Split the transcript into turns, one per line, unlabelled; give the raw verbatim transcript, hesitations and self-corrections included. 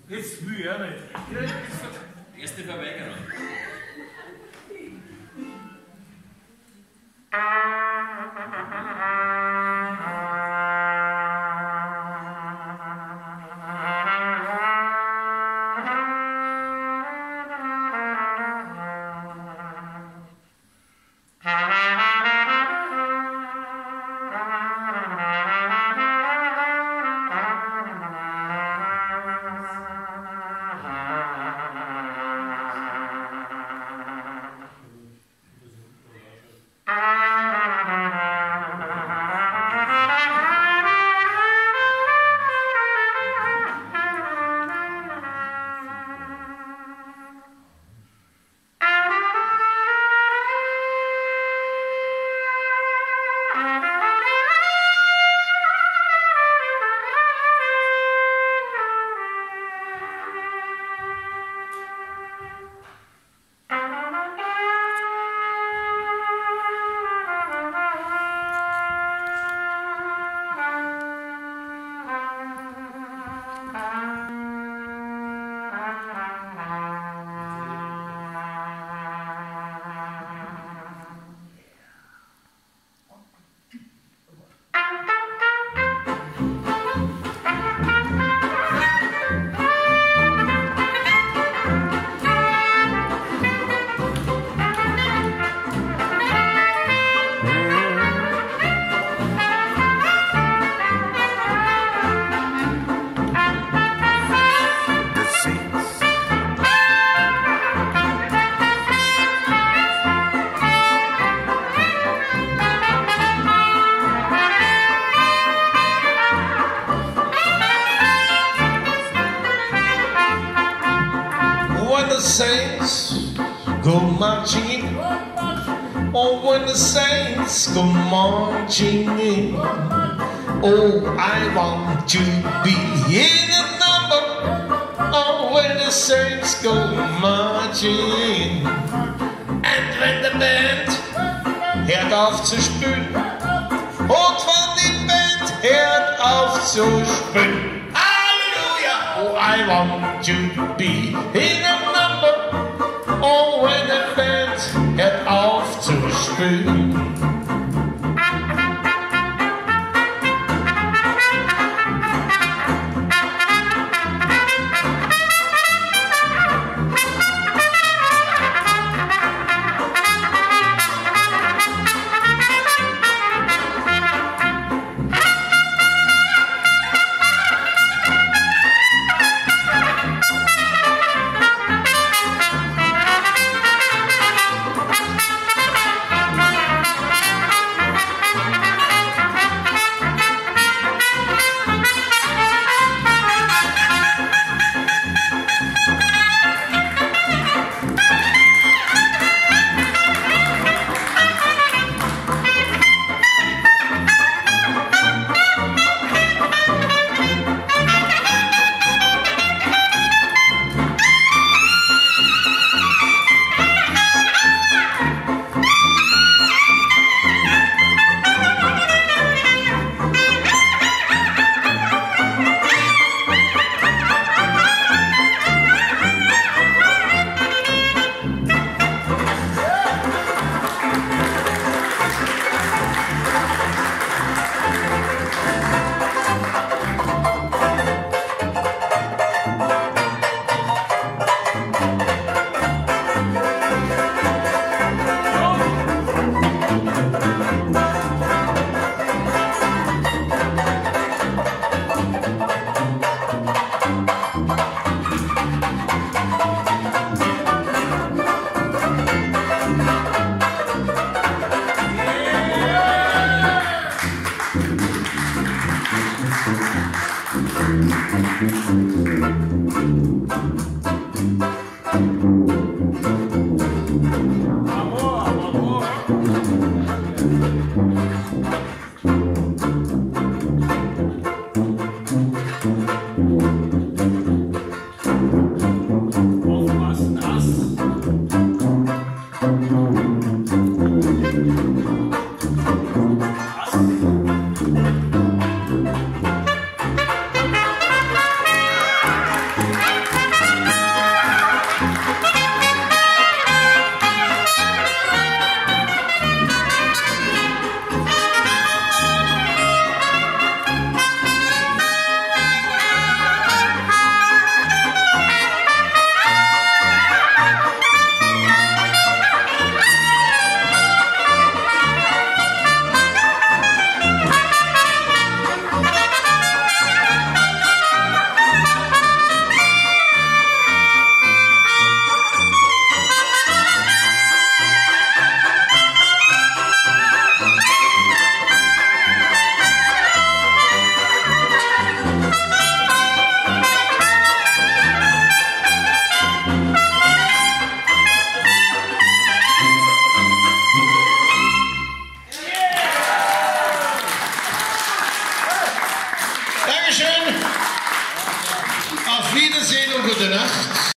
Jetzt will ich auch nicht.
Erste Verweigerung.
When the saints go marching in, oh, when the saints go marching in, oh, I want to be in the number, oh, when the saints go marching in. And wenn the band hört auf zu spielen, und wenn die Band hört auf zu spielen, oh, I want to be in a number. Oh, when the band hört auf zu spielen.
Thank you.
Wiedersehen und gute Nacht.